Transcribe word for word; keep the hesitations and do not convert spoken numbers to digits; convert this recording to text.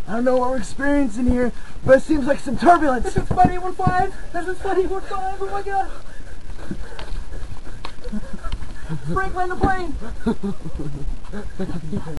I don't know what we're experiencing here, but it seems like some turbulence. This is Flight eight one five. This is Flight eight one five. Oh my god. Frank, land the plane.